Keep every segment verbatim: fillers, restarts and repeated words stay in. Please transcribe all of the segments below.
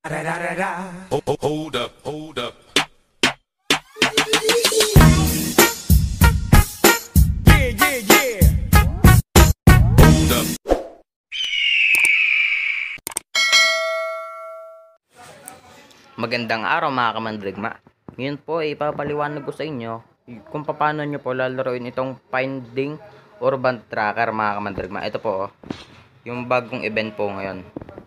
Hold, hold up, hold up. Yeah, yeah, yeah. Hold up. Magandang araw mga kamandragma. Ngayon po ay ipapaliwanag ko sa inyo kung paano nyo po lalaroin itong Finding Urban Tracker mga kamandragma. Ito po oh, yung bagong event po ngayon.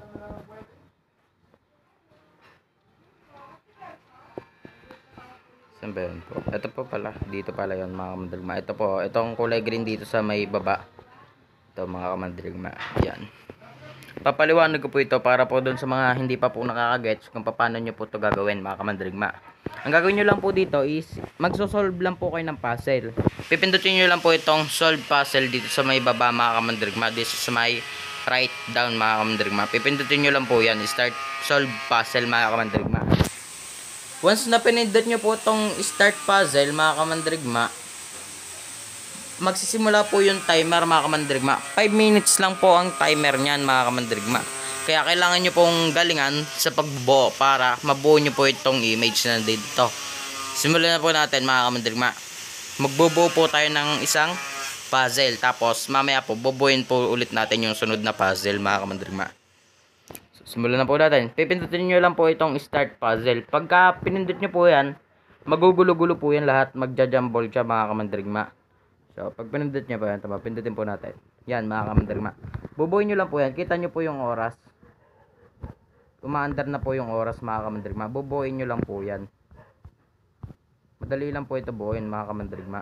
Saan ba yun po? Ito po pala, dito pala yun mga kamandragma. Ito po, itong kulay green dito sa may baba. Ito mga kamandragma, yan. Papaliwanag ko po ito para po doon sa mga hindi pa po nakakagets kung paano nyo po ito gagawin mga kamandragma. Ang gagawin nyo lang po dito is magsosolve lang po kayo ng puzzle. Pipindutin nyo lang po itong solve puzzle dito sa may baba mga kamandragma. Dito sa may right down mga kamandragma. Pipindutin nyo lang po yan. Start solve puzzle mga kamandragma. Once na pinindot nyo po itong start puzzle mga kamandragma, magsisimula po yung timer mga kamandragma. five minutes lang po ang timer niyan mga kamandragma. Kaya kailangan nyo pong galingan sa pagbuo para mabuo nyo po itong image na dito. Simulan na po natin mga kamandragma. Magbubuo po tayo ng isang puzzle. Tapos mamaya po bubuin po ulit natin yung sunod na puzzle mga kamandragma. So, simulan na po natin. Pipindutin nyo lang po itong start puzzle. Pagka pinindot nyo po yan, magugulo-gulo po yan lahat. Magja-jumble siya mga kamandragma. So, pag pinindot nyo po yan, tama, pindutin po natin. Yan, mga kamandragma. Bubuin nyo lang po yan. Kita nyo po yung oras. Umaandar na po yung oras, mga kamandragma. Bubuin nyo lang po yan. Madali lang po ito buuin, mga kamandragma.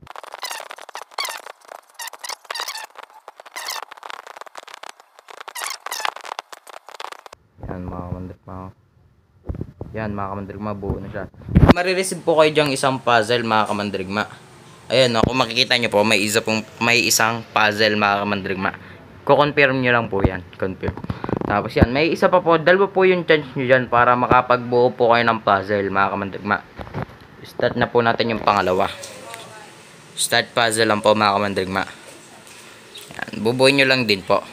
Yan, mga kamandragma. Yan, mga kamandragma, buo na siya. Marireceive po kayo dyang isang puzzle, mga kamandragma. Ayan, no, kung makikita nyo po, may isa pong, may isang puzzle mga kamandragma. Ko-confirm nyo lang po yan. Confirm. Tapos yan, may isa pa po, dalawa po yung chance nyo dyan para makapagbuo po kayo ng puzzle mga kamandragma. Start na po natin yung pangalawa. Start puzzle lang po mga kamandragma. Yan, bubuin nyo lang din po.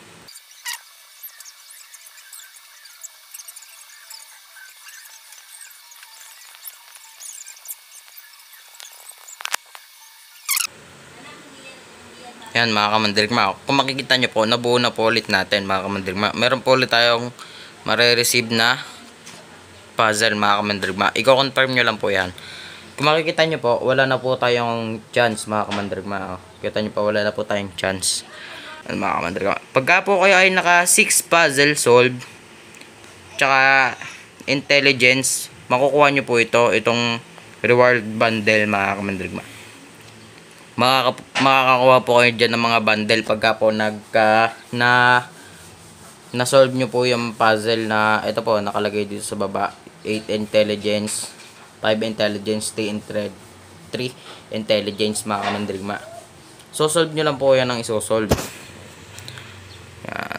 Yan mga kamandragma. Kung makikita nyo po, nabuo na po ulit natin mga kamandragma. Meron po ulit tayong marireceive na puzzle mga kamandragma. I-confirm nyo lang po yan. Kung makikita nyo po, wala na po tayong chance mga kamandragma. Kita nyo po, wala na po tayong chance. Yan mga kamandragma. Pagka po kayo ay naka six puzzle solved, tsaka intelligence, makukuha nyo po ito, itong reward bundle mga kamandragma. Makaka makakakuha po kayo dyan ng mga bundle pagka po nagka na na-solve nyo po yung puzzle na ito po nakalagay dito sa baba. Eight intelligence, five intelligence, three intelligence mga kamandragma. So solve nyo lang po yan ang isosolve. Yan.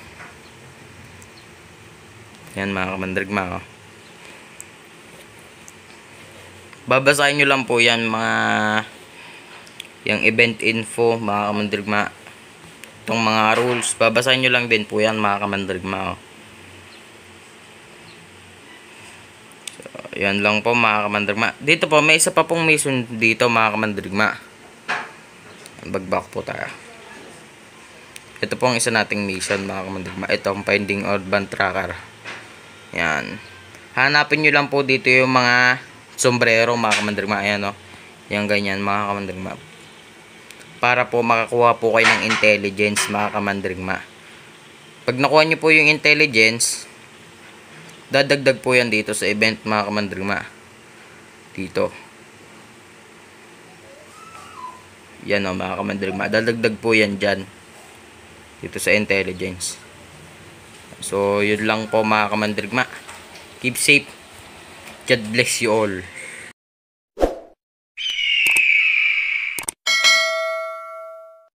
Yan mga kamandragma. Oh. Babasahin nyo lang po yan mga yung event info mga kamandragma. Itong mga rules, babasahin nyo lang din po yan mga kamandragma. So, yan lang po mga kamandragma. Dito po, may isa pa pong mission dito mga kamandragma. Bagbak po tayo. Ito po ang isa nating mission mga kamandragma. Ito ang Finding Urban Tracker. Yan. Hanapin nyo lang po dito yung mga sombrero mga kamandragma. Ayan o. Yan ganyan mga kamandragma. Para po makakuha po kayo ng intelligence mga kamandragma. Pag nakuha nyo po yung intelligence, dadagdag po yan dito sa event mga kamandragma. Dito. Yan o mga kamandragma. Dadagdag po yan dyan. Dito sa intelligence. So yun lang po mga kamandragma. Keep safe. God bless you all.